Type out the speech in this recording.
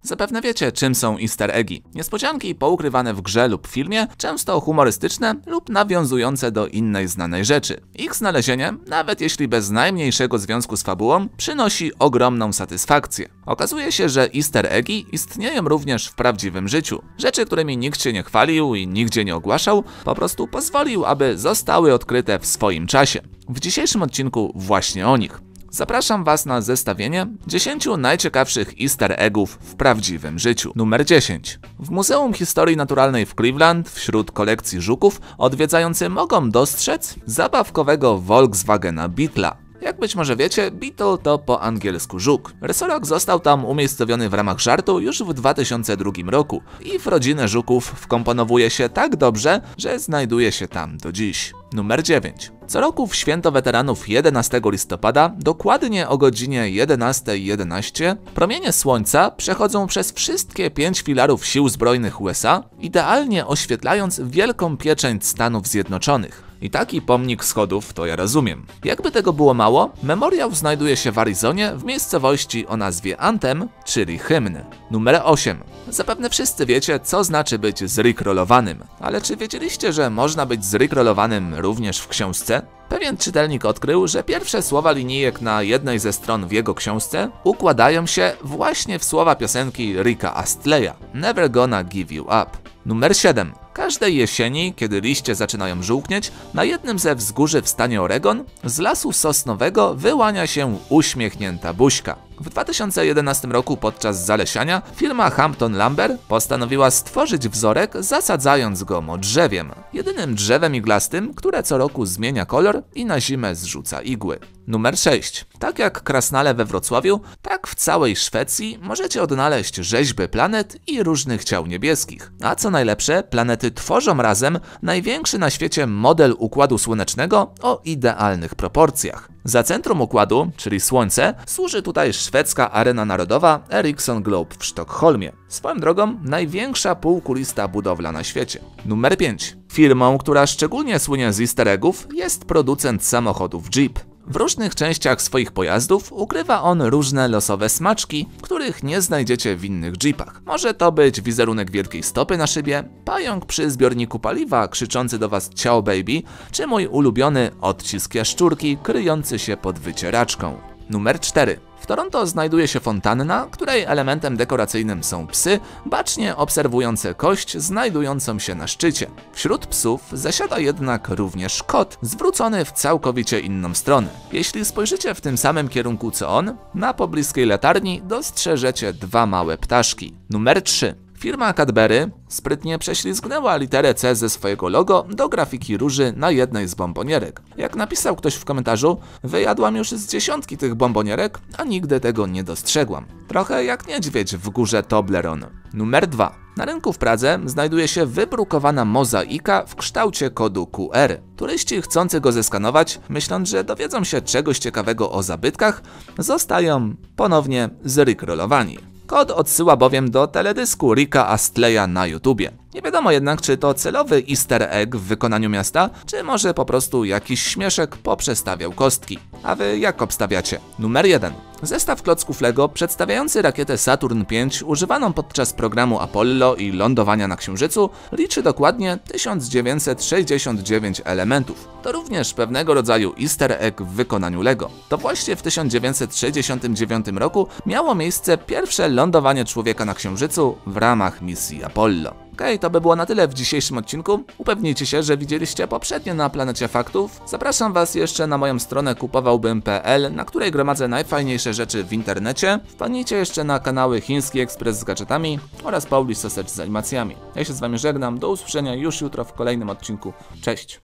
Zapewne wiecie, czym są easter eggi. Niespodzianki poukrywane w grze lub filmie, często humorystyczne lub nawiązujące do innej znanej rzeczy. Ich znalezienie, nawet jeśli bez najmniejszego związku z fabułą, przynosi ogromną satysfakcję. Okazuje się, że easter eggi istnieją również w prawdziwym życiu. Rzeczy, którymi nikt się nie chwalił i nigdzie nie ogłaszał, po prostu pozwolił, aby zostały odkryte w swoim czasie. W dzisiejszym odcinku właśnie o nich. Zapraszam Was na zestawienie 10 najciekawszych easter eggów w prawdziwym życiu. Numer 10. W Muzeum Historii Naturalnej w Cleveland wśród kolekcji żuków odwiedzający mogą dostrzec zabawkowego Volkswagena Beetla. Jak być może wiecie, Beetle to po angielsku żuk. Rysolog został tam umiejscowiony w ramach żartu już w 2002 roku i w rodzinę żuków wkomponowuje się tak dobrze, że znajduje się tam do dziś. Numer 9. Co roku w święto weteranów 11 listopada, dokładnie o godzinie 11:11, promienie słońca przechodzą przez wszystkie 5 filarów sił zbrojnych USA, idealnie oświetlając wielką pieczęć Stanów Zjednoczonych. I taki pomnik schodów to ja rozumiem. Jakby tego było mało, memoriał znajduje się w Arizonie w miejscowości o nazwie Anthem, czyli hymn. Numer 8. Zapewne wszyscy wiecie, co znaczy być zrickrollowanym, ale czy wiedzieliście, że można być zrickrollowanym również w książce? Pewien czytelnik odkrył, że pierwsze słowa linijek na jednej ze stron w jego książce układają się właśnie w słowa piosenki Ricka Astleya Never Gonna Give You Up. Numer 7. Każdej jesieni, kiedy liście zaczynają żółknieć, na jednym ze wzgórzy w stanie Oregon z lasu sosnowego wyłania się uśmiechnięta buźka. W 2011 roku podczas zalesiania firma Hampton Lumber postanowiła stworzyć wzorek, zasadzając go modrzewiem. Jedynym drzewem iglastym, które co roku zmienia kolor i na zimę zrzuca igły. Numer 6. Tak jak krasnale we Wrocławiu, tak w całej Szwecji możecie odnaleźć rzeźby planet i różnych ciał niebieskich. A co najlepsze, planety tworzą razem największy na świecie model Układu Słonecznego o idealnych proporcjach. Za centrum układu, czyli Słońce, służy tutaj szwedzka arena narodowa Ericsson Globe w Sztokholmie. Swoją drogą największa półkulista budowla na świecie. Numer 5. Firmą, która szczególnie słynie z easter eggów, jest producent samochodów Jeep. W różnych częściach swoich pojazdów ukrywa on różne losowe smaczki, których nie znajdziecie w innych Jeepach. Może to być wizerunek wielkiej stopy na szybie, pająk przy zbiorniku paliwa krzyczący do Was ciao baby, czy mój ulubiony odcisk jaszczurki kryjący się pod wycieraczką. Numer 4. W Toronto znajduje się fontanna, której elementem dekoracyjnym są psy, bacznie obserwujące kość znajdującą się na szczycie. Wśród psów zasiada jednak również kot, zwrócony w całkowicie inną stronę. Jeśli spojrzycie w tym samym kierunku co on, na pobliskiej latarni dostrzeżecie dwa małe ptaszki. Numer 3. Firma Cadbury sprytnie prześlizgnęła literę C ze swojego logo do grafiki róży na jednej z bombonierek. Jak napisał ktoś w komentarzu, wyjadłam już z dziesiątki tych bombonierek, a nigdy tego nie dostrzegłam. Trochę jak niedźwiedź w górze Toblerone. Numer 2. Na rynku w Pradze znajduje się wybrukowana mozaika w kształcie kodu QR. Turyści chcący go zeskanować, myśląc, że dowiedzą się czegoś ciekawego o zabytkach, zostają ponownie zrickrollowani. Kod odsyła bowiem do teledysku Ricka Astleya na YouTubie. Nie wiadomo jednak, czy to celowy easter egg w wykonaniu miasta, czy może po prostu jakiś śmieszek poprzestawiał kostki. A wy jak obstawiacie? Numer 1. Zestaw klocków Lego przedstawiający rakietę Saturn V używaną podczas programu Apollo i lądowania na Księżycu liczy dokładnie 1969 elementów. To również pewnego rodzaju easter egg w wykonaniu Lego. To właśnie w 1969 roku miało miejsce pierwsze lądowanie człowieka na Księżycu w ramach misji Apollo. Okej, to by było na tyle w dzisiejszym odcinku. Upewnijcie się, że widzieliście poprzednio na Planecie Faktów. Zapraszam Was jeszcze na moją stronę kupowałbym.pl, na której gromadzę najfajniejsze rzeczy w internecie. Wpadnijcie jeszcze na kanały Chiński Ekspres z gadżetami oraz Polish Sausage z animacjami. Ja się z Wami żegnam, do usłyszenia już jutro w kolejnym odcinku. Cześć!